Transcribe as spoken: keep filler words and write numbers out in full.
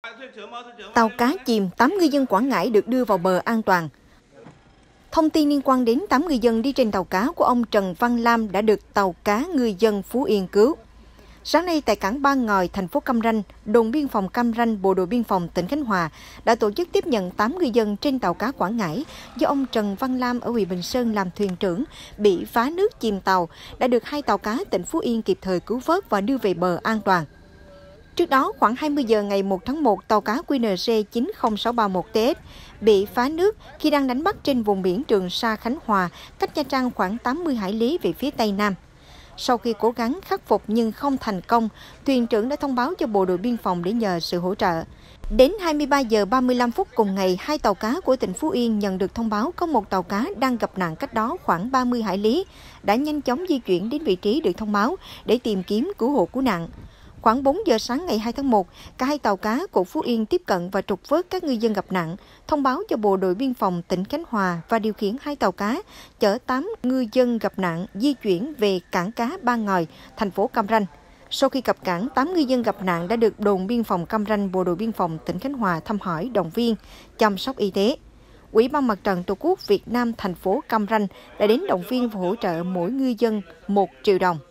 Tàu cá chìm, tám ngư dân Quảng Ngãi được đưa vào bờ an toàn. Thông tin liên quan đến tám ngư dân đi trên tàu cá của ông Trần Văn Lam đã được tàu cá ngư dân Phú Yên cứu. Sáng nay tại cảng Ba Ngòi, thành phố Cam Ranh, đồn biên phòng Cam Ranh, Bộ đội biên phòng tỉnh Khánh Hòa đã tổ chức tiếp nhận tám ngư dân trên tàu cá Quảng Ngãi do ông Trần Văn Lam ở huyện Bình Sơn làm thuyền trưởng bị phá nước chìm tàu, đã được hai tàu cá tỉnh Phú Yên kịp thời cứu vớt và đưa về bờ an toàn. Trước đó, khoảng hai mươi giờ ngày một tháng một, tàu cá Q N C chín không sáu ba một T S bị phá nước khi đang đánh bắt trên vùng biển Trường Sa, Khánh Hòa, cách Nha Trang khoảng tám mươi hải lý về phía Tây Nam. Sau khi cố gắng khắc phục nhưng không thành công, thuyền trưởng đã thông báo cho bộ đội biên phòng để nhờ sự hỗ trợ. Đến hai mươi ba giờ ba mươi lăm phút cùng ngày, hai tàu cá của tỉnh Phú Yên nhận được thông báo có một tàu cá đang gặp nạn cách đó khoảng ba mươi hải lý, đã nhanh chóng di chuyển đến vị trí được thông báo để tìm kiếm cứu hộ cứu nạn. Khoảng bốn giờ sáng ngày hai tháng một, cả hai tàu cá của Phú Yên tiếp cận và trục vớt các ngư dân gặp nạn, thông báo cho bộ đội biên phòng tỉnh Khánh Hòa và điều khiển hai tàu cá chở tám ngư dân gặp nạn di chuyển về cảng cá Ba Ngòi, thành phố Cam Ranh. Sau khi cập cảng, tám ngư dân gặp nạn đã được đồn biên phòng Cam Ranh, bộ đội biên phòng tỉnh Khánh Hòa thăm hỏi, động viên, chăm sóc y tế. Ủy ban Mặt trận Tổ quốc Việt Nam thành phố Cam Ranh đã đến động viên và hỗ trợ mỗi ngư dân một triệu đồng.